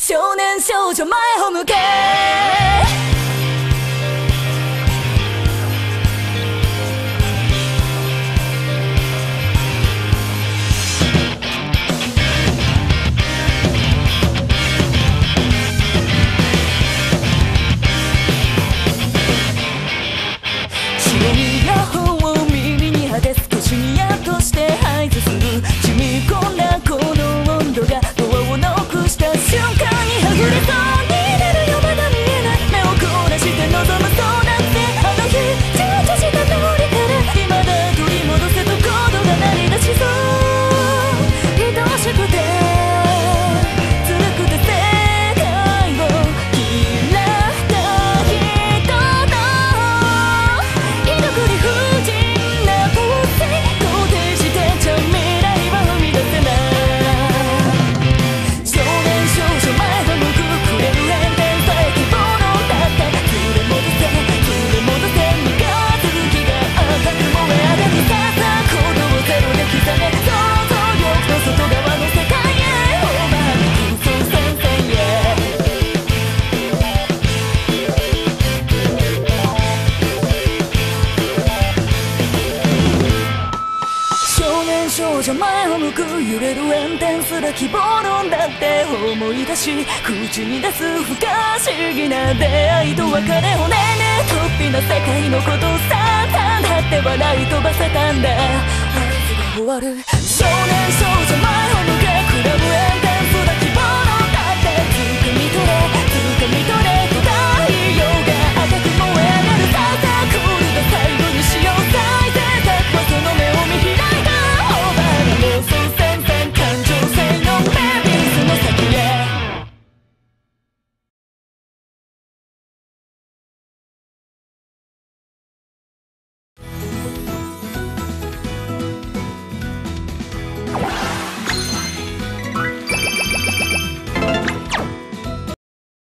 少年少女前を向け白いイヤホンを耳に当て少しニヤッとして合図する染み込んだこの温度がドアをノックした瞬間にはぐれそうになるよまだ見えない目を凝らして望むそうだってあの日躊躇した通りから未だ取り戻せとコードが鳴り出しそう愛しくてずるくて世界を嫌った人の居残り不尽なポーズ肯定してちゃ未来は生み出せない少年少女前を向くくれる炎天さえ希望のだって連れ戻せ三日月が赤く燃え上がるさあ行動をゼロで刻め想像力の外側の世界へオーバー空想戦線へ少年少女前を向く揺れる炎天すら希望論だって思い出し口に出す不可思議な出会いと別れをねえねえ突飛な世界のことをさあだって笑い飛ばせたんだあいつが終わる少年少